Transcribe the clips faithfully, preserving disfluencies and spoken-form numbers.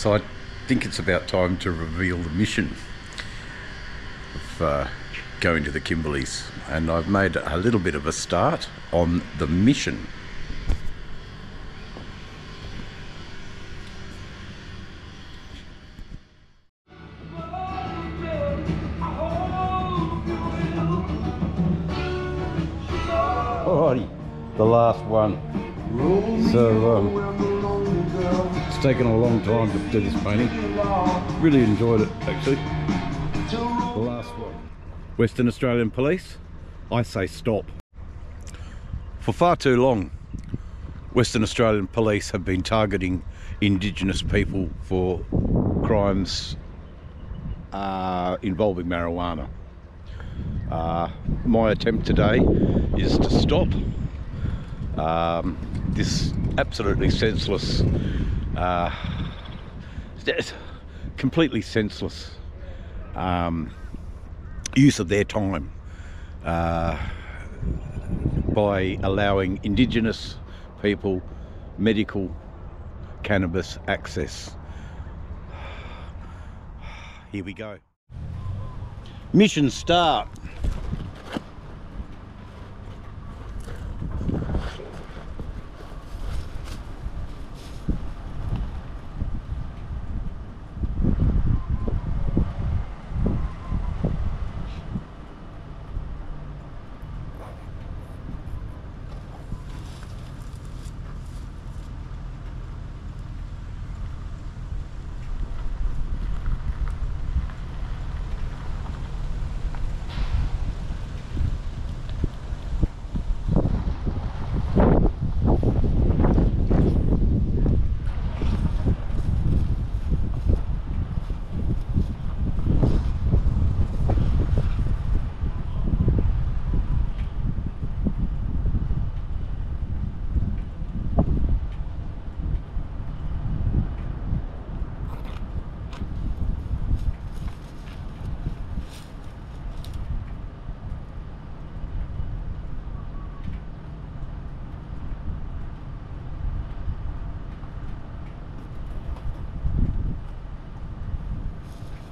So I think it's about time to reveal the mission of uh, going to the Kimberleys, and I've made a little bit of a start on the mission. Alrighty, the last one. So um, it's taken a long time to do this painting. Really enjoyed it actually. The last one. Western Australian Police, I say stop. For far too long, Western Australian Police have been targeting Indigenous people for crimes uh, involving marijuana. Uh, my attempt today is to stop um, this absolutely senseless, uh, completely senseless um, use of their time uh, by allowing Indigenous people medical cannabis access. Here we go. Mission start.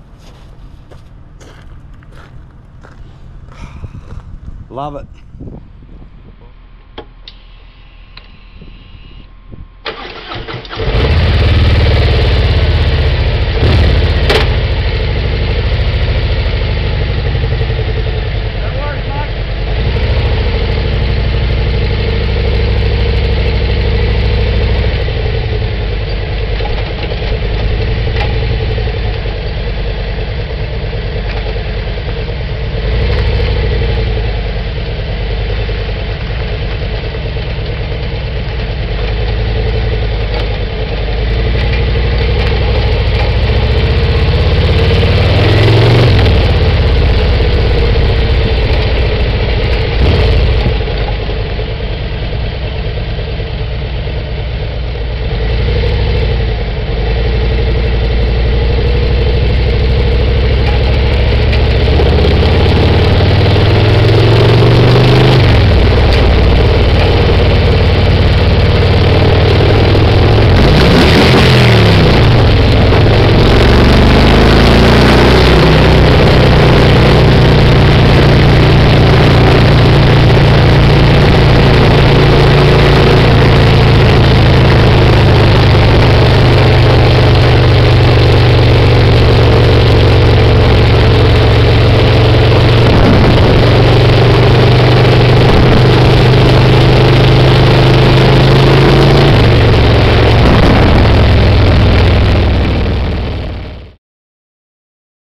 Love it.